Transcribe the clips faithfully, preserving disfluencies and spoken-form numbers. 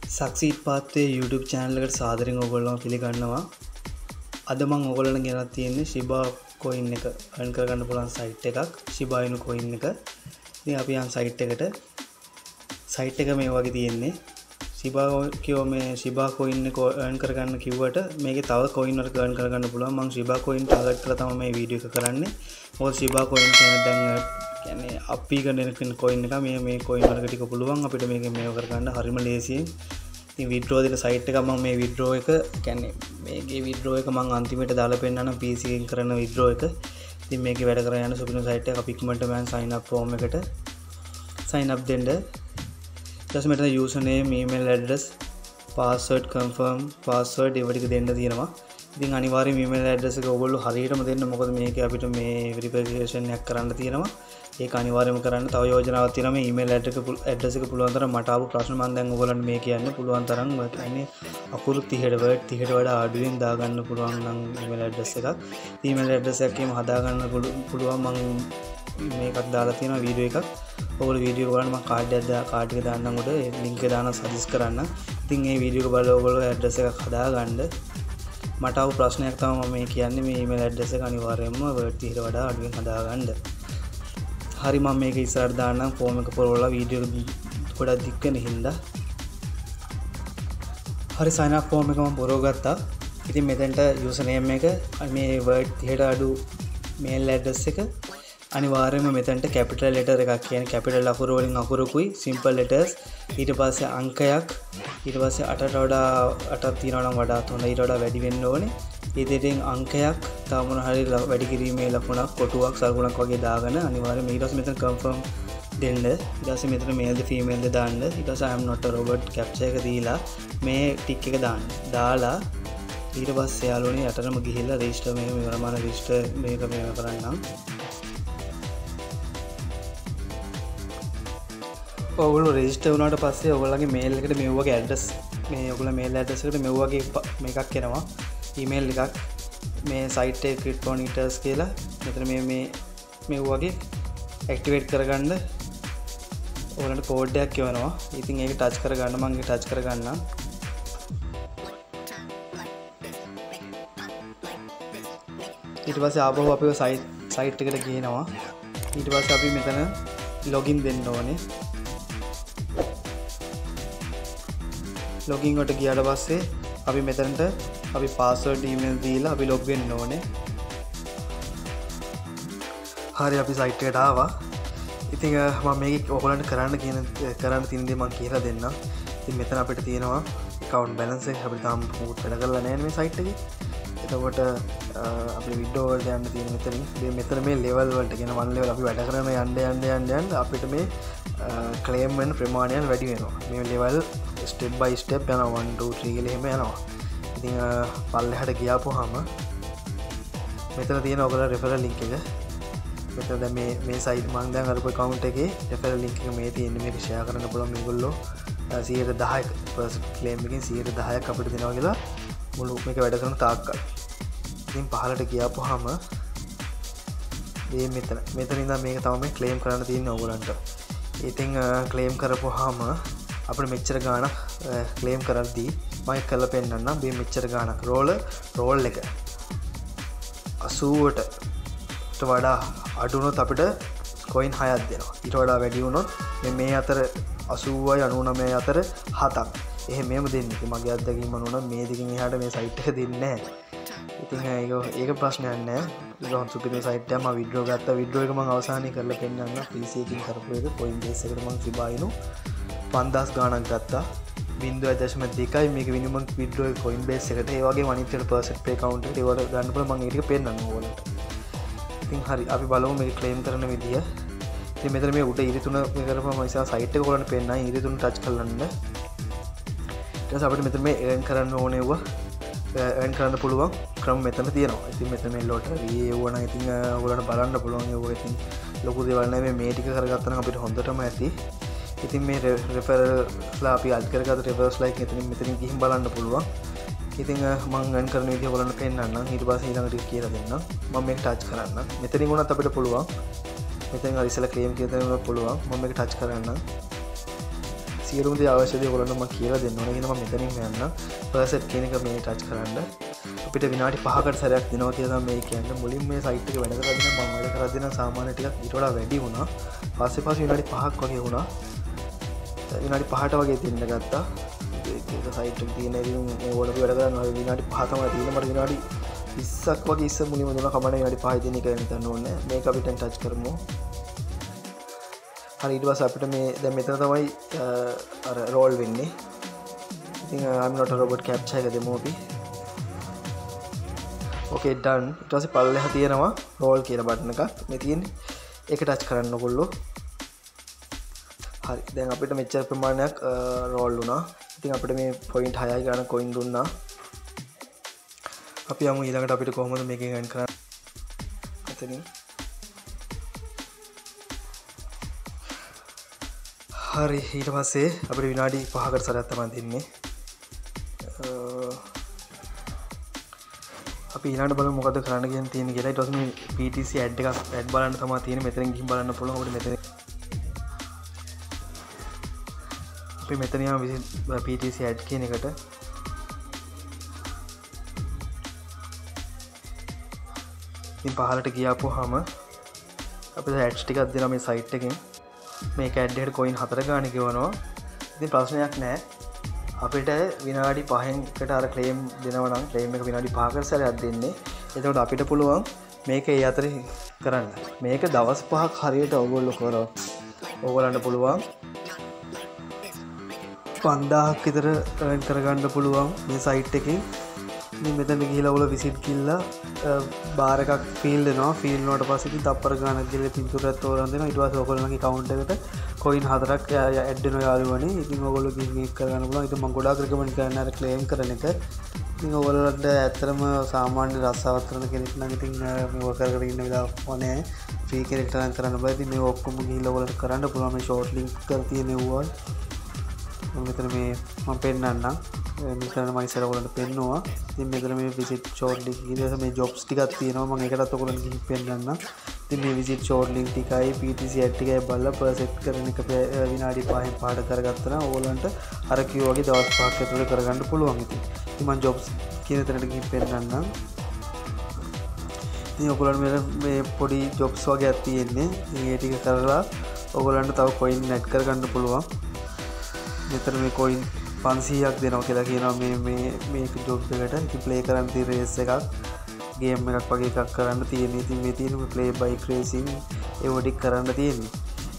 Succeed පාත්තේ YouTube channel එකට සාදරයෙන් ඔයගොල්ලෝ පිළිගන්නවා. අද මම ඔයගොල්ලන්ට ගෙනත් තියෙන්නේ Shiba coin එක earn කරගන්න පුළුවන් site එකක්. Shiba Inu coin එක. ඉතින් අපි යන් site එකට. site එක මේ වගේ තියෙන්නේ. Shiba කියෝ මේ Shiba coin එක earn කරගන්න කිව්වට මේකේ තව coin වලක earn කරගන්න පුළුවන්. මම Shiba coin target කරලා තමයි මේ වීඩියෝ එක කරන්නේ. මොකද Shiba coin කියන්නේ දැන් කියන්නේ අපි ගන්න coin එක මේ මේ coin වලක ටික පුළුවන් අපිට මේක මේව කරගන්න හරිම ලේසියෙන්. ඉතින් withdraw දෙන site එක මම මේ withdraw එක කියන්නේ මේකේ withdraw එක මම අන්තිමට දාලා පෙන්නනවා P C එකෙන් කරන withdraw එක. ඉතින් මේකේ වැඩ කරගෙන යන සුපිරි site එක අපි ඉක්මනට මම sign up form එකට sign up දෙන්න. ඊට පස්සේ මෙතන user name, email address, password confirm, password ඒව ටික දෙන්න තියෙනවා. ඉතින් අනිවාර්යයෙන් email address එක ඔයගොල්ලෝ හරියටම දෙන්න. මොකද මේකේ අපිට මේ verification එකක් කරන්න තියෙනවා. ඒක අනිවාර්යයෙන්ම කරන්න. තව යෝජනාවක් තියෙනවා මේ email address එක පුළුවන් තරම් මට ආපු ප්‍රශ්න මම දැන් ඔයගොල්ලන්ට මේ කියන්නේ පුළුවන් තරම් කියන්නේ අකුරු තිහට word තිහට වඩා අඩුවෙන් දාගන්න පුළුවන් නම් email address එකක්. email address එකක් එහෙම හදාගන්න පුළුවන් මම මේකක් දාලා තියෙනවා වීඩියෝ එකක්. ඔයගොල්ලෝ වීඩියෝ බලන්න මම කාඩ් එක දා කාඩ් එක දාන්නම් උඩ ඒ link එක දාන්න සජෙස්ට් කරන්න. ඉතින් මේ වීඩියෝ එක බලලා ඔයගොල්ලෝ address එකක් හදාගන්න. මට ආපු ප්‍රශ්නයක් තමයි මම මේ කියන්නේ මේ email address එක අනිවාර්යයෙන්ම word තිහට වඩා අඩුවෙන් හදාගන්න. හරි මම මේක ඉස්සරහට දාන්නම් ෆෝම් එක පුරවලා වීඩියෝ එක ගොඩක් දික් වෙන හින්දා. හරි sign up ෆෝම් එක මම පුරවගත්තා. ඉතින් මෙතෙන්ට user name එක මේ word තිහට අඩු mail address එක අනිවාර්යයෙන්ම මෙතෙන්ට capital letter එකක් කියන්නේ capital අකුරු වලින් අකුරුකුයි simple letters ඊට පස්සේ අංකයක් ඊට පස්සේ අටට වඩා අටක් තියනවා නම් වඩාත් හොඳයි ඊට වඩා වැඩි වෙන්න ඕනේ. ඊටෙන් අංකයක් තව මොන හරි වැඩි කිරීමේ ලකුණක් කොටුවක් සල්ගුණක් වගේ දාගෙන අනිවාර්යයෙන් ඊට පස්සේ මෙතන confirm දෙන්න. ඊට පස්සේ මෙතන male ද female ද දාන්න. ඊට පස්සේ I am not a robot captcha එක දීලා මේ ටික් එක දාන්න. දාලා ඊට පස්සේ යාළුවනේ යටටම ගිහිල්ලා register මේක මෙවරම register මේක මේක කරන්නම්. ඔයගොල්ලෝ register වුණාට පස්සේ ඔයගොල්ලන්ගේ mail එකට මේ වගේ address මේ ඔයගොල්ලෝ mail address එකට මේ වගේ මේකක් එනවා. email එකක් මේ site එක cryptoniters කියලා මෙතන මේ මේ මේ වගේ activate කරගන්න ඔයාලට code එකක් එවනවා. ඉතින් ඒක touch කරගන්න මම ඒක touch කරගන්නම්. ඊට පස්සේ ආපහු අපි site site එකට ගිහිනවා. ඊට පස්සේ අපි මෙතන login දෙන්න ඕනේ. login වලට ගියාට පස්සේ අපි මෙතනට අපි password email දීලා අපි log වෙන්න ඕනේ. හරි අපි site එකට ආවා. ඉතින් මම මේක ඔයගොල්ලන්ට කරන්න කියන කරන්න තියෙන දේ මම කියලා දෙන්නම්. ඉතින් මෙතන අපිට තියෙනවා account balance එක අපිට තාම පුත් වැඩ කරලා නැහැ මේ site එකේ. එතකොට අපි withdraw වලට යන්න තියෙන මෙතනින්. මේ මෙතන මේ level වලට කියන one level අපි වැඩ කරන යන්න යන්න යන්න යන්න අපිට මේ claim වෙන ප්‍රමාණයන් වැඩි වෙනවා. මේ level step by step යනවා one two three කියලා එහෙම යනවා. ඉතින් පල්ලෙහාට ගියාපුවාම මෙතන තියෙන ඔයගොල්ලෝ referral link එක. මෙතන දැන් මේ මේ site මම දැන් අරපු account එකේ referral link එක මේ තියෙන්නේ මේක share කරන්න පුළුවන් මේගොල්ලෝ සියයට දහයක first claim එකෙන් සියයට දහයක් අපිට දෙනවා කියලා මුළු මේක වැඩ කරන තාක්කල්. ඉතින් පහලට ගියාපුවාම මේ මෙතන මෙතන ඉඳන් මේක තමයි claim කරන්න තියෙන්නේ ඔයගොල්ලන්ට. ඉතින් claim කරපුවාම අපිට මෙච්චර ගාණක් claim කරද්දී මම කරලා පෙන්නන්නම් මේ මෙච්චර ගාණක් roll roll එක අසූවට වඩා අඩු වුණොත් අපිට coin හයක් දෙනවා. ඊට වඩා වැඩි වුණොත් මේ මේ අතර අසූවයි අනූනවයයි අතර හතක්. එහෙම මෙහෙම දෙන්නේ. ඉතින් මගේ අත්දැකීම අනුව මේ දෙකින් එහාට මේ site එක දෙන්නේ නැහැ. ඉතින් ඒක ඒක ප්‍රශ්නයක් නැහැ. ඒක හොඳ සුපිරි site එකක්. මම withdraw ගත්තා. withdraw එක මම අවසානයේ කරලා පෙන්නන්න P C එකකින් කරපු එක Coinbase එකට මම Shiba Inu පන්දාස් ගාණක් ගත්තා. බිංදුව දශම දෙකයි මේක minimum withdraw Coinbase එකට. ඒ වගේම අනිත් එක percent pay account එකට ඒවට ගන්න පුළුවන්. මම ඒක ටික පෙන්නන්න ඕගොල්ලන්ට. ඉතින් හරි අපි බලමු මේක claim කරන විදිය. ඉතින් මෙතන මේ උඩ ඉරි තුන මේ කරපුවම ඉතින් site එක ඔයගොල්ලන්ට පෙන්නයි. ඉරි තුන touch කරලන්න. ඊට පස්සේ අපිට මෙතන මේ earn කරන්න ඕනේ වුණා. earn කරන්න පුළුවන් ක්‍රම මෙතන තියෙනවා. ඉතින් මෙතන මේ lottery ඒව නම් ඉතින් ඔයගොල්ලන්ට බලන්න පුළුවන්. ඒක ඉතින් ලොකු දේවල් නෙමෙයි. මේ ටික කරගත්තා නම් අපිට හොඳටම ඇති. ඉතින් මේ referral අපි add කරගත්ත referrals like එතනින් මෙතනින් ගිහින් බලන්න පුළුවන්. ඉතින් මම earn කරන විදිය ඔයගොල්ලන්ට පෙන්නන්නම්. ඊට පස්සේ ඊළඟට කියලා දෙන්නම්. මම මේක touch කරන්න. මෙතනින් වුණත් අපිට පුළුවන්. මෙතෙන් අර ඉස්සලා claim කියලා දෙන්න පුළුවන්. මම මේක touch කරන්න. සියලුම දේ අවශ්‍ය දේ ඔයගොල්ලන්ට මම කියලා දෙන්න ඕනේ. එහෙනම් මම මෙතනින් යන්න. පර්සෙට් කියන එක මේ ටච් කරන්න. අපිට විනාඩි පහකට සැරයක් දෙනවා කියලා තමයි මේ කියන්නේ. මුලින් මේ සයිට් එක වැඩ කරද්දී නම් මම වැඩ කරද්දී නම් සාමාන්‍ය ටිකක් ඊට වඩා වැඩි වුණා. පස්සේ පස්සේ විනාඩි පහක් වගේ වුණා. විනාඩි පහට වගේ දෙන්න ගත්තා. ඒක සයිට් එක තියෙන ඉතින් මේ වල වැඩ කරනවා විනාඩි පහ තමයි තියෙන්නේ. මට විනාඩි විස්සක් වගේ ඉස්ස මුලින්ම දුන්නා. කමන්නේ විනාඩි පහයි දෙන එක හිතන්න ඕනේ. මේක අපිට ටච් කරමු. හරි ඊට පස්සේ අපිට මේ දැන් මෙතන තමයි අර රෝල් වෙන්නේ. ඉතින් I'm not a robot capture එක දෙමු අපි. okay done. ඊට පස්සේ පල්ලෙහා තියෙනවා රෝල් කියලා බටන් එකක්. මේ තියෙන්නේ. ඒක ටච් කරන්න ඕගොල්ලෝ. හරි දැන් අපිට මෙච්චර ප්‍රමාණයක් රෝල් වුණා. ඉතින් අපිට මේ පොයින්ට් හයයි ගන්න කොයින් දුන්නා. අපි යමු ඊළඟට අපිට කොහොමද මේකෙන් earn කරන්නේ. එතනින් හරි ඊට පස්සේ අපිට විනාඩි පහකට සැරයක් තමයි දෙන්නේ. අපි ඊළඟට බලමු මොකද කරන්න කියන තියෙන්නේ කියලා. ඊට පස්සේ මේ P T C ad එකක් ad බලන්න තමයි තියෙන්නේ. මෙතනින් ගිහින් බලන්න පුළුවන්. අපිට මෙතන අපි මෙතන යමු P T C ad කියන එකට. ඉතින් පහලට ගියාපුවාම අපිට ads ටිකක් දෙනවා මේ site එකෙන්. මේක ad එකට coin හතර ගාණ ගෙවනවා. ඉතින් ප්‍රශ්නයක් නැහැ. අපිට විනාඩි පහකට අර claim දෙනවා නම් claim එක විනාඩි පහකට සැරයක් දෙන්නේ. එතකොට අපිට පුළුවන් මේක ඒ අතරේ කරන්න. මේක දවස් පහක් හරියට ඔයගොල්ලෝ කරොත් ඔයගොල්ලන්ට පුළුවන් පන්දාහක් විතර earn කරගන්න පුළුවන් මේ site එකෙන්. ඉතින් මෙතන ගිහිලා ඔයගොල්ලෝ visit කිල්ලා බාර් එකක් ෆීල් දෙනවා. ෆීල් වුණාට පස්සේ ඉතින් තප්පර ගානක් ගිහලා පින්තූරයක් තෝරන් දෙනවා. ඊට පස්සේ ඔයගොල්ලෝගේ account එකට coin හතරක් ඇඩ් වෙනවා යාළුවනේ. ඉතින් ඔයගොල්ලෝ ගිහින් ඒක කරගන්න පුළුවන්. ඉතින් මම ගොඩාක් recommend කරන්නේ අර claim කරන එක. ඉතින් ඔයගොල්ලන්ට ඇත්තටම සාමාන්‍ය රස්සාවක් කරන කෙනෙක් නම් ඉතින් මේක කරගෙන ඉන්න වෙලාවක් නැහැ. ෆ්‍රී කෙනෙක්ට නම් කරන්න බෑ. ඉතින් මේ ඔක්කොම ගිහිල්ලා ඔයගොල්ලන්ට කරන්න පුළුවන්. මේ short link කර තියෙන ඒවා. මෙතන මේ මම පෙන්නන්නම්. මෙතන මම ඉස්සර ඔයගොල්ලන්ට පෙන්නුවා. ඉතින් මෙතන මේ visit short link ඉතින් මේ jobs ටිකක් තියෙනවා. මම ඒකටත් ඔයගොල්ලන්ට ගිහින් පෙන්නන්නම්. ඉතින් මේ visit short link ටිකයි P T C ad ටිකයි බලලා පර්සෙට් කරන එක විනාඩි පහෙන් පහට කරගත්තා නම් ඔයගොල්ලන්ට අර කිව්වා වගේ දවස් පහක් ඇතුළත කරගන්න පුළුවන්. ඉතින් ඉතින් මම jobs කියන තැනට ගිහින් පෙන්නන්නම්. ඉතින් ඔයගොල්ලන්ට මේ පොඩි jobs වගේක් තියෙන්නේ. ඉතින් ඒ ටික කරලා ඔයගොල්ලන්ට තව coin add කරගන්න පුළුවන්. මෙතන මේ coin පන්සීයක් දෙනවා කියලා කියනවා මේ මේ මේක ජොබ් එකට. ඉතින් ප්ලේ කරන්න තියෙන රේස් එකක් ගේම් එකක් වගේ එකක් කරන්න තියෙන්නේ. ඉතින් මේ තියෙන මේ ප්ලේ බයික් රේසින් ඒ වඩි කරන්න තියෙන්නේ.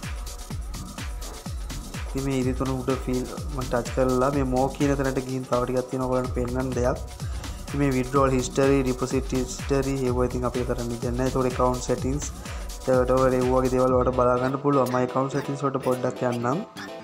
ඉතින් මේ ඉරිතුණු උඩ ෆීල් මම ටච් කරලා මේ මෝ කියන තැනට ගිහින් තව ටිකක් තියෙනවා ඔයගොල්ලන්ට පෙන්නන්න දෙයක්. ඉතින් මේ withdrawal history deposit history ඒවා ඉතින් අපි කරන්න දෙන්නේ නැහැ. ඒතකොට account settings ඒකට ඔය වගේ දේවල් වලට බලා ගන්න පුළුවන්. මම account settings වලට පොඩ්ඩක් යන්නම්.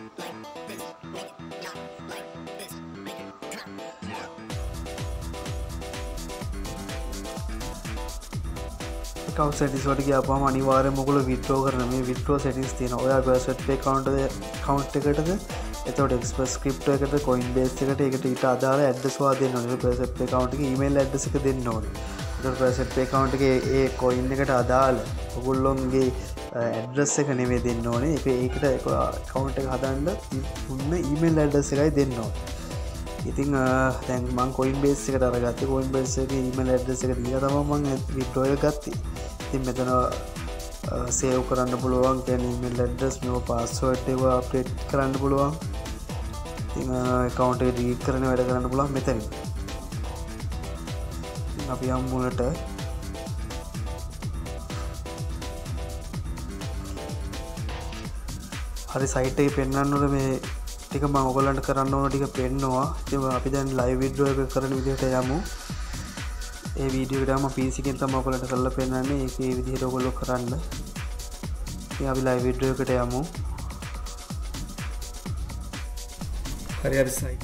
account settings වලට ගියාපුවම අනිවාර්යයෙන්ම ඔයගොල්ලෝ withdraw කරන මේ withdraw settings තියෙනවා. ඔයා Buzzsprout pay account account එකකටද එතකොට Express Crypto එකකට Coinbase එකට ඒකට ඊට අදාළ address වා දෙන්න ඕනේ. Buzzsprout pay account එකේ email address එක දෙන්න ඕනේ. එතකොට Buzzsprout pay account එකේ ඒ coin එකට අදාළ ඔයගොල්ලෝගේ address එක නෙමෙයි දෙන්න ඕනේ. ඒක ඒකට account එක හදන්න දුන්න email address එකයි දෙන්න ඕනේ. ඉතින් දැන් මම Coinbase එකට අරගත්තේ. Coinbase එකේ email address එක දීලා තමයි මම withdraw එක ගත්තේ. ඉතින් මෙතන සේව් කරන්න පුළුවන් කියන්නේ email address මේව password එක අප්ඩේට් කරන්න පුළුවන්. ඉතින් account එක delete කරන වැඩ කරන්න පුළුවන් මෙතන. ඉතින් අපි යමු මුලට. හරි site එකේ පෙන්නන්න ඕනේ මේ ටික මම ඔයගොල්ලන්ට කරන්න ඕන ටික පෙන්නවා. ඉතින් අපි දැන් live video එක කරන විදිහට යමු. ඒ වීඩියෝ එක තමයි P C එකෙන් තමයි ඔයගොල්ලන්ට කරලා පෙන්නන්නේ. ඒක ඒ විදිහට ඔයගොල්ලෝ කරන්න. ඉතින් අපි live video එකට යමු. හරි අපි site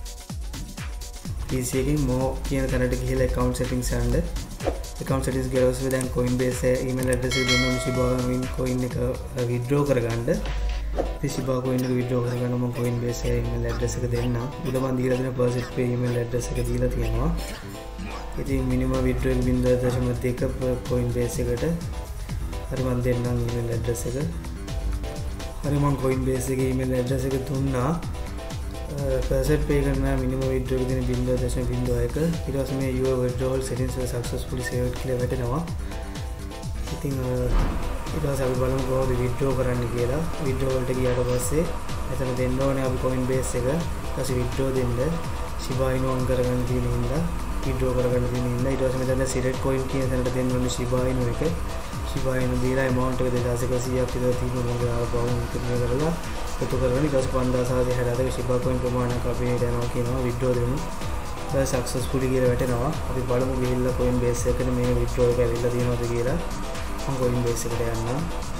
P C එකෙන් more කියන තැනට ගිහලා account settings යන්න. account settings ගිහලා ඔස්සේ දැන් Coinbase email address එක දෙන්න ඕනේ Shiba coin එක withdraw කරගන්න. Shiba coin එක withdraw කරගන්න මම Coinbase email address එක දෙන්න. උඩ මම දීලා දෙන Buzzsprout pay email address එක දීලා තියෙනවා. ඉතින් minimum withdrawal zero point two Coinbase එකට හරි මම දෙන්නම් email address එක. හරි මම Coinbase එකේ email address එක දුන්නා. percent pay කරනවා minimum withdrawal එක දෙන zero point zero එක. ඊට පස්සේ මේ your withdrawal settings were successfully saved කියලා වැටෙනවා. ඉතින් ඊට පස්සේ අපි බලමු කොහොමද withdraw කරන්න කියලා. withdraw වලට ගියාට පස්සේ එතන දෙන්න ඕනේ අපි Coinbase එක. ඊට පස්සේ withdraw දෙන්න Shiba Inu on කරගන්න තියෙන හින්දා withdraw කරගන්න තියෙන හින්දා ඊට පස්සේ මෙතන select coin කියන තැනට දෙන්න ඕනේ Shiba Inu එක. Shiba Inu දීලා amount එක දෙදාස් එකසියක් විතර තියෙනවා මගේ ආවම ඉතින් කරලා එකතු කරගෙන ඊට පස්සේ පන්දාස් හතලිස් හතක Shiba coin ප්‍රමාණයක් අපි යනවා කියනවා withdraw දෙමු. ඒක successfully කියලා වැටෙනවා. අපි බලමු ගිහිල්ලා Coinbase එකට මේ withdraw එක ඇවිල්ලා තියෙනවද කියලා. මම Coinbase එකට යනවා.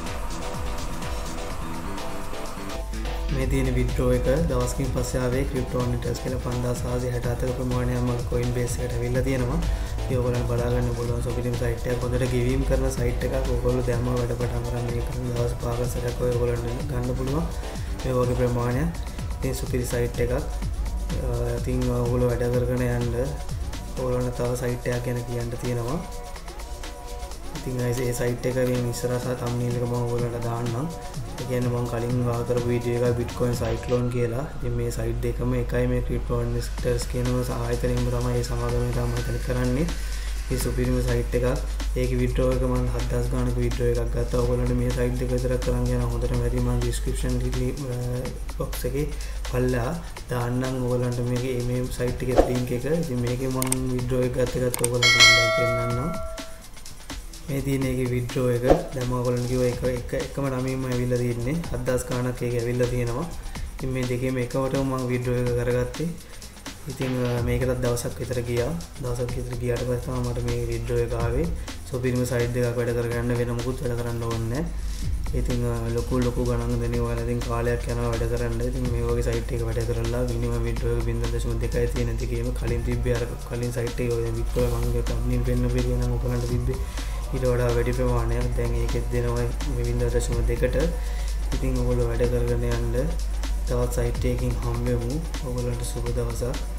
මේ තියෙන withdraw එක දවස්කින් පස්සේ ආවේ crypto monitors කියලා පන්දාස් හතලිස් හතක ප්‍රමාණයක් මගේ Coinbase එකට ඇවිල්ලා තියෙනවා. ඒක ඔයගොල්ලන් බලා ගන්න පුළුවන්. සොපිටිම් site එකක් හොඳට ගෙවීම් කරන site එකක්. ඔයගොල්ලෝ දැම්ම වැඩ පටන් ගන්න මේ කරන දවස් පහක සැරයක් ඔයගොල්ලන් ගන්න පුළුවන්. මේ වගේ ප්‍රමාණයක්. ඉතින් සුපිරි site එකක්. ඉතින් ඔයගොල්ලෝ වැඩ කරගෙන යන්න ඔයගොල්ලන්ට තව site එකක් ගැන කියන්න තියෙනවා. ඉතින් ඒ site එක මේ ඉස්සරහ සහ thumbnail එක මම ඔයගොල්ලන්ට දාන්නම්. ඒ කියන්නේ මම කලින් වා කරපු වීඩියෝ එකයි Bitcoin Cyclone කියලා. ඉතින් මේ site දෙකම එකයි මේ crypto investors කියන ආයතනයෙම තමයි මේ සමාගමේ තමයි තනි කරන්නේ. මේ සුපිරිම site එකක්. ඒකේ withdraw එක මම හත්දාස් ගානක withdraw එකක් ගත්තා. ඔයගොල්ලන්ට මේ site දෙක විතරක් කරන් යන හොඳට වැඩි මම description box එකේ පල්ලා දාන්නම් ඔයගොල්ලන්ට මේකේ මේ site එකේ link එක. ඉතින් මේකේ මම withdraw එක ගත්ත එකත් ඔයගොල්ලන්ට මම දැන් පෙන්නන්නම්. මේ තියෙන එකේ withdraw එක දැන් මම ඔයගොල්ලන්ට කිව්වා එක එක එකම නමෙන්ම ඇවිල්ලා තියෙන්නේ හත්දාස් ගානක් ඒක ඇවිල්ලා තියෙනවා. ඉතින් මේ දෙකේම එකවටම මම withdraw එක කරගත්තේ. ඉතින් මේකටත් දවසක් විතර ගියා. දවසක් විතර ගියාට පස්සේ තමයි මට මේ withdraw එක ආවේ. සොපිරිම site දෙකක් වැඩ කරගන්න වෙන මොකුත් වැඩ කරන්න ඕනේ නැහැ. ඉතින් ලොකු ලොකු ගණන් දෙන්නේ ඔයාලා ඉතින් කාලයක් යනවා වැඩ කරන්න. ඉතින් මේ වගේ site එක වැඩ කරලා minimum withdraw එක zero point two තියෙන දෙකේම කලින් තිබ්බේ අර කලින් site එකේ ඔය withdraw මම ගිය thumbnail පෙන්න බැරි නම් ඔයගලන්ට තිබ්බේ ඊට වඩා වැඩි ප්‍රමාණයක්. දැන් ඒකෙත් දෙනවා මේ zero point two ට. ඉතින් ඔයගොල්ලෝ වැඩ කරගෙන යන්න තවත් site එකකින් හම්බෙමු. ඔයගොල්ලන්ට සුබ දවසක්.